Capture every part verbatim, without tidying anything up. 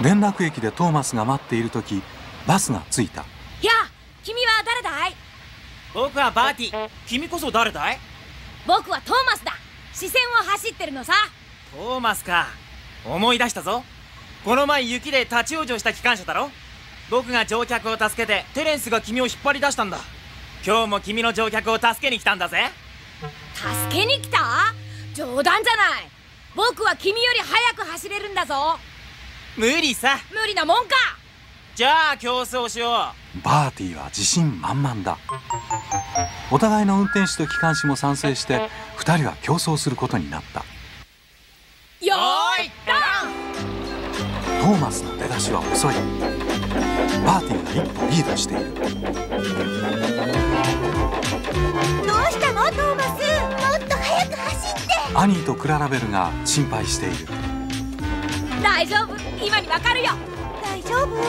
連絡駅でトーマスが待っている時、バスが着いた。 やあ、君は誰だい？ 僕はバーティ。君こそ誰だい？ 僕はトーマスだ。視線を走ってるのさ。 トーマスか。思い出したぞ。この前雪で立ち往生した機関車だろ。僕が乗客を助けてテレンスが君を引っ張り出したんだ。今日も君の乗客を助けに来たんだぜ。 助けに来た？冗談じゃない。僕は君より速く走れるんだぞ。 無理さ。 無理なもんか。 じゃあ競争しよう。 バーティは自信満々だ。お互いの運転手と機関士も賛成してふたりは競争することになった。 よーいトーマスの出だしは遅い。バーティが一歩リードしている。 どうしたのトーマス？もっと速く走って。 アニーとクララベルが心配している。 大丈夫、今にわかるよ。 大丈夫？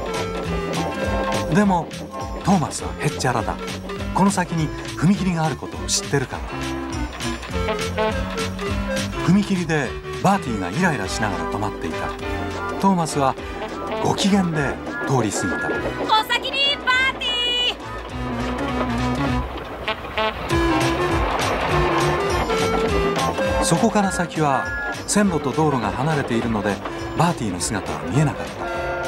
でもトーマスはへっちゃらだ。この先に踏切があることを知ってるから。踏切でバーティがイライラしながら止まっていた。トーマスはご機嫌で通り過ぎた。 お先にバーティー。そこから先は線路と道路が離れているのでバーティの姿は見えなかった。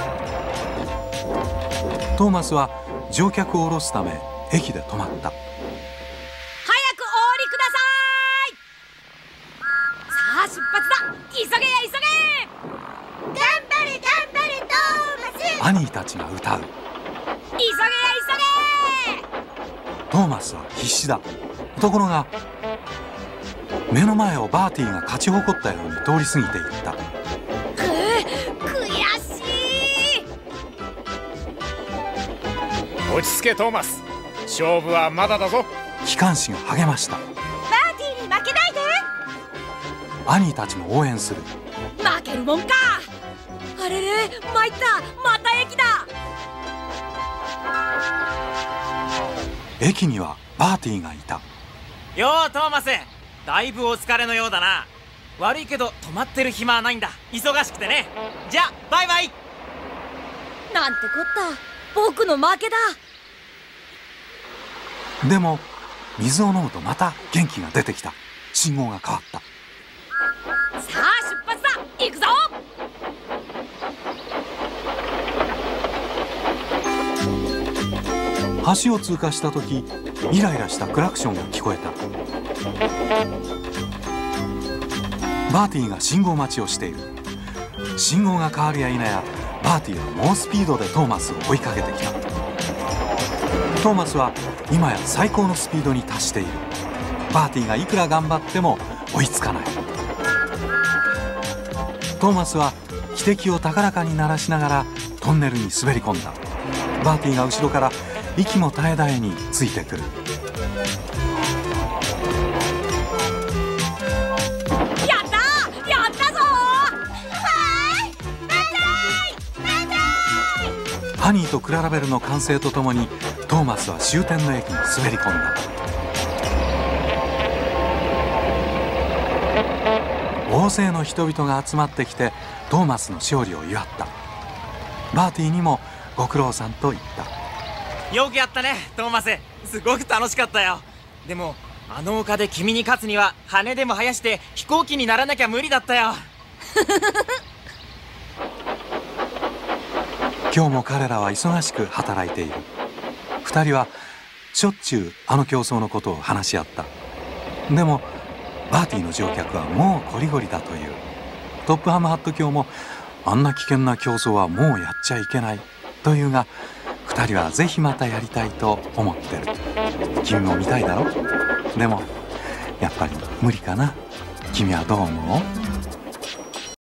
トーマスは乗客を降ろすため駅で止まった。 早くお降りください。さあ出発だ。急げや急げ。 頑張れ頑張れトーマス。 アニーたちが歌う。 急げや急げ。 トーマスは必死だ。ところが目の前をバーティが勝ち誇ったように通り過ぎていった。 く悔しい。 落ち着けトーマス、勝負はまだだぞ。 機関士が励ました。 バーティに負けないで。 アニーたちも応援する。 負けるもんか。あれれ、参った。また駅だ。 駅にはバーティがいた。 ようトーマス、だいぶお疲れのようだな。悪いけど止まってる暇はないんだ。忙しくてね。じゃあバイバイ。 なんてこった。僕の負けだ。 でも水を飲むとまた元気が出てきた。信号が変わった。 さあ出発だ。行くぞ。 橋を通過した時、イライラしたクラクションが聞こえた。バーティが信号待ちをしている。信号が変わるや否やバーティは猛スピードでトーマスを追いかけてきた。トーマスは今や最高のスピードに達している。バーティがいくら頑張っても追いつかない。トーマスは汽笛を高らかに鳴らしながらトンネルに滑り込んだ。バーティが後ろから息も絶え絶えについてくる。 やったー、やったぞー。 はい万歳万歳。 ハニーとクララベルの歓声とともにトーマスは終点の駅に滑り込んだ。大勢の人々が集まってきてトーマスの勝利を祝った。バーティにもご苦労さんと言った。 よくやったねトーマス。すごく楽しかったよ。でもあの丘で君に勝つには羽でも生やして飛行機にならなきゃ無理だったよ。 今日も彼らは忙しく働いている。二人はしょっちゅうあの競争のことを話し合った。でもバーティの乗客はもうこりごりだという。トップハムハット卿もあんな危険な競争はもうやっちゃいけないというが、二人はぜひまたやりたいと思ってる。君も見たいだろ？でもやっぱり無理かな。君はどう思う？